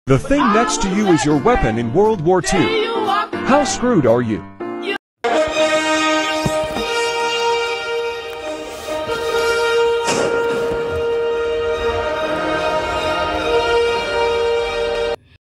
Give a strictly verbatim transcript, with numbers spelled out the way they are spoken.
The thing next to you is your weapon in World War Two. How screwed are you?